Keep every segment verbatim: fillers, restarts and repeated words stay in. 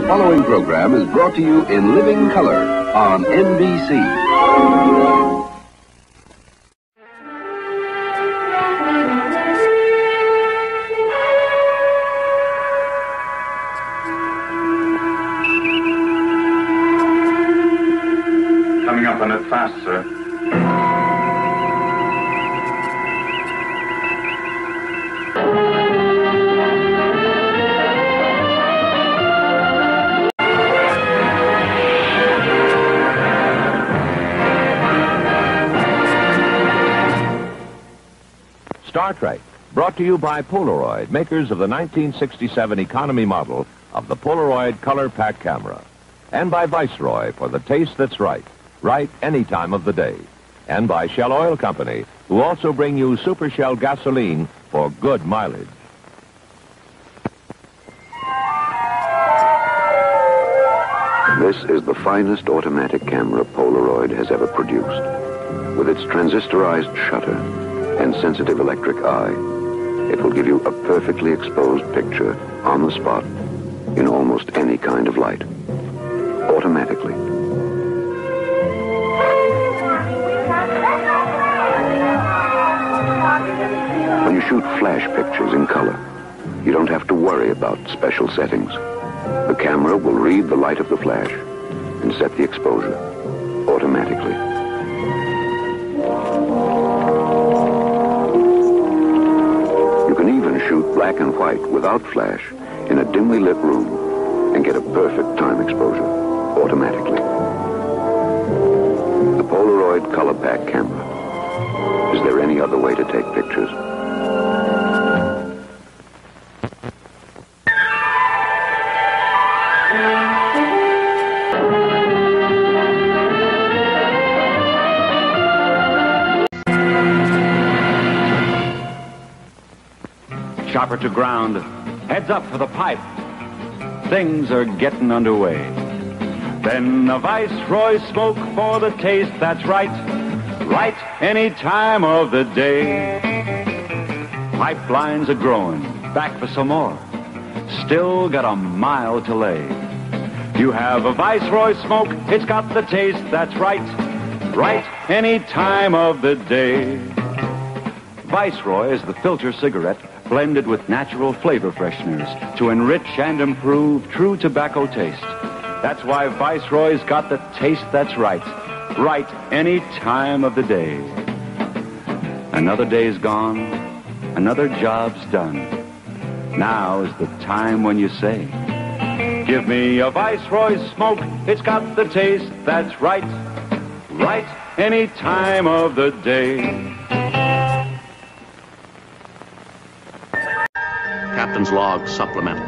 following program is brought to you in living color on N B C. Coming up on it fast, sir. Star Trek, brought to you by Polaroid, makers of the nineteen sixty-seven economy model of the Polaroid Color Pack camera. And by Viceroy for the taste that's right, right any time of the day. And by Shell Oil Company, who also bring you Super Shell gasoline for good mileage. This is the finest automatic camera Polaroid has ever produced. With its transistorized shutter and sensitive electric eye, it will give you a perfectly exposed picture on the spot in almost any kind of light. Automatically. When you shoot flash pictures in color, you don't have to worry about special settings. The camera will read the light of the flash and set the exposure automatically. You can even shoot black and white without flash in a dimly lit room and get a perfect time exposure automatically. The Polaroid Color Pack camera. Is there any other way to take pictures? Chopper to ground. Heads up for the pipe. Things are getting underway. Then a Viceroy smoke for the taste that's right. Right any time of the day. Pipelines are growing. Back for some more. Still got a mile to lay. You have a Viceroy smoke. It's got the taste that's right. Right any time of the day. Viceroy is the filter cigarette blended with natural flavor fresheners to enrich and improve true tobacco taste. That's why Viceroy's got the taste that's right. Right any time of the day. Another day's gone. Another job's done. Now is the time when you say, give me a Viceroy smoke. It's got the taste that's right. Right any time of the day. Captain's log supplement.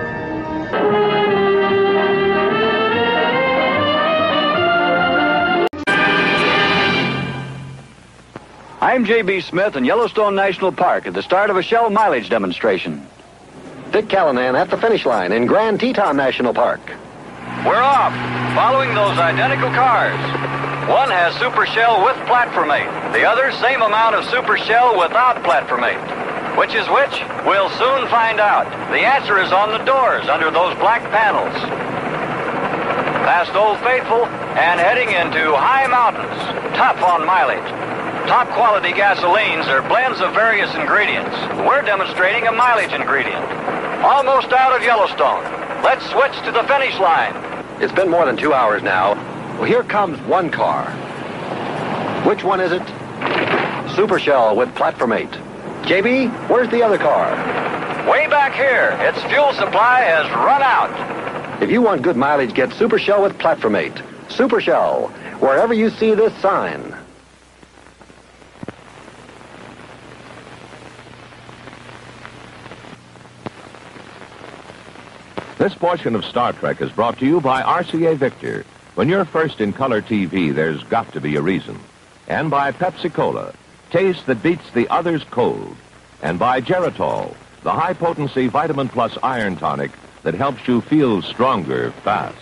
I'm J B Smith in Yellowstone National Park at the start of a Shell mileage demonstration. Dick Callanan at the finish line in Grand Teton National Park. We're off, following those identical cars. One has Super Shell with Platformate. The other, same amount of Super Shell without Platformate. Which is which? We'll soon find out. The answer is on the doors under those black panels. Past Old Faithful and heading into high mountains. Tough on mileage. Top quality gasolines are blends of various ingredients. We're demonstrating a mileage ingredient. Almost out of Yellowstone. Let's switch to the finish line. It's been more than two hours now. Well, here comes one car. Which one is it? Super Shell with Platformate. J B, where's the other car? Way back here. Its fuel supply has run out. If you want good mileage, get Super Shell with Platformate. Super Shell, wherever you see this sign. This portion of Star Trek is brought to you by R C A Victor. When you're first in color T V, there's got to be a reason. And by Pepsi-Cola. Taste that beats the others cold. And by Geritol, the high-potency Vitamin Plus iron tonic that helps you feel stronger fast.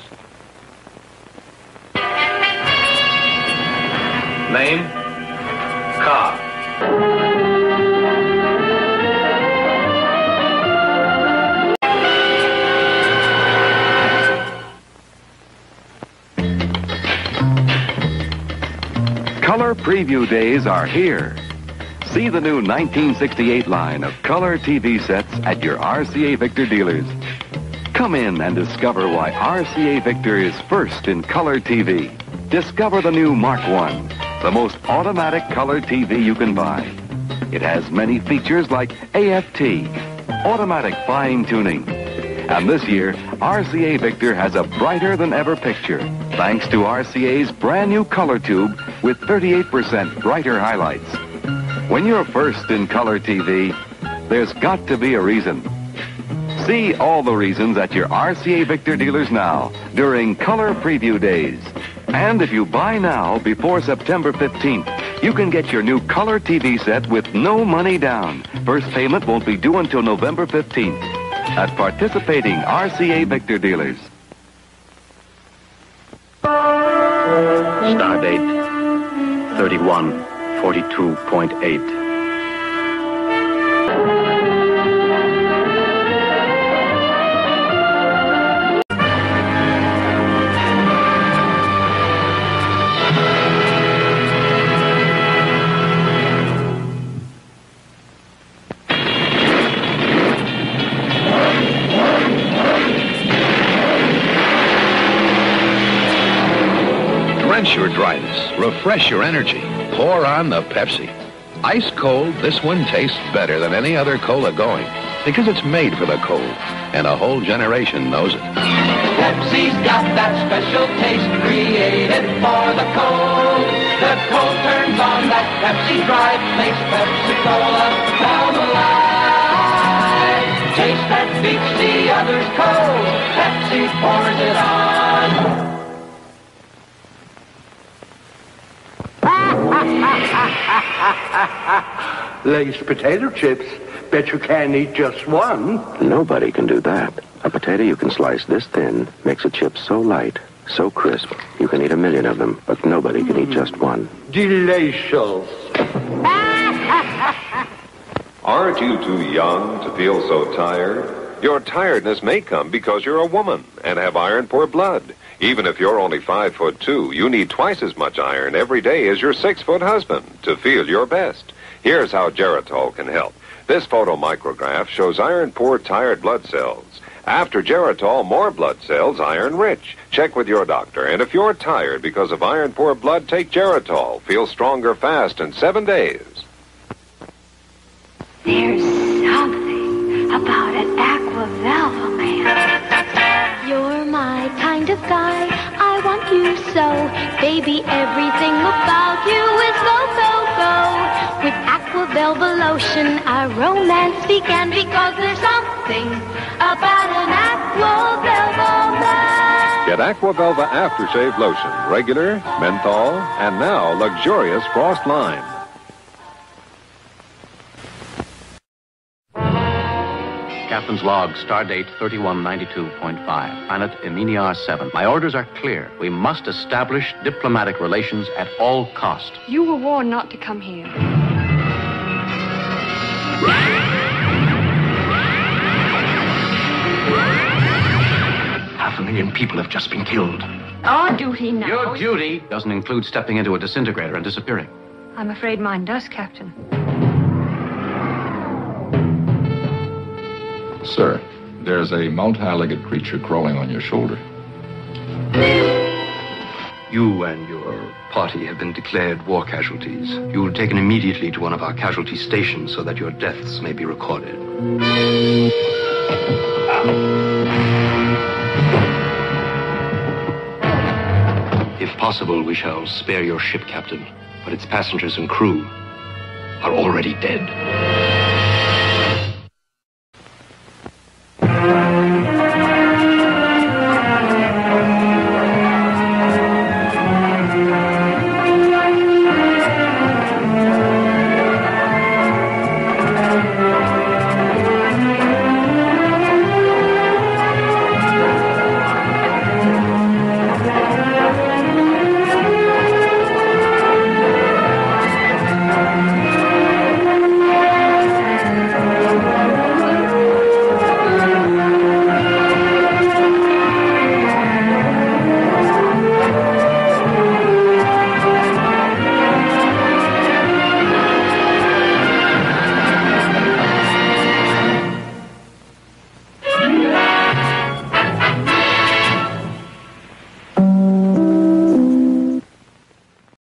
Name? Cobb. Color preview days are here. See the new nineteen sixty-eight line of color T V sets at your R C A Victor dealers. Come in and discover why R C A Victor is first in color T V. Discover the new Mark one, the most automatic color T V you can buy. It has many features like A F T, automatic fine tuning. And this year, R C A Victor has a brighter than ever picture, thanks to R C A's brand new color tube with thirty-eight percent brighter highlights. When you're first in color T V, there's got to be a reason. See all the reasons at your R C A Victor dealers now during color preview days. And if you buy now before September fifteenth, you can get your new color T V set with no money down. First payment won't be due until November fifteenth at participating R C A Victor dealers. Stardate thirty-one forty-two point eight. Quench your dryness, refresh your energy, pour on the Pepsi. Ice cold, this one tastes better than any other cola going because it's made for the cold, and a whole generation knows it. Pepsi's got that special taste created for the cold. The cold turns on that Pepsi drive, makes Pepsi-Cola come alive. Taste that beats the others cold, Pepsi pours it on. Lay's potato chips. Bet you can't eat just one. Nobody can do that. A potato you can slice this thin makes a chip so light, so crisp, you can eat a million of them, but nobody can eat just one. Delicious. Aren't you too young to feel so tired? Your tiredness may come because you're a woman and have iron-poor blood. Even if you're only five foot two, you need twice as much iron every day as your six-foot husband to feel your best. Here's how Geritol can help. This photomicrograph shows iron-poor tired blood cells. After Geritol, more blood cells, iron-rich. Check with your doctor. And if you're tired because of iron-poor blood, take Geritol. Feel stronger fast in seven days. There's something about an Aquavelva man. You're my kind of guy. I want you so. Baby, everything about you is go, go, go. With Aquavelva lotion, our romance began because there's something about an Aquavelva man. Get Aquavelva Aftershave Lotion. Regular, menthol, and now luxurious frost lime. Captain's log, stardate thirty-one ninety-two point five, planet Eminiar seven. My orders are clear. We must establish diplomatic relations at all cost. You were warned not to come here. Half a million people have just been killed. Our duty now. Your duty doesn't include stepping into a disintegrator and disappearing. I'm afraid mine does, Captain. Sir, there's a multi-legged creature crawling on your shoulder. You and your party have been declared war casualties. You will be taken immediately to one of our casualty stations so that your deaths may be recorded. If possible, we shall spare your ship, Captain, but its passengers and crew are already dead.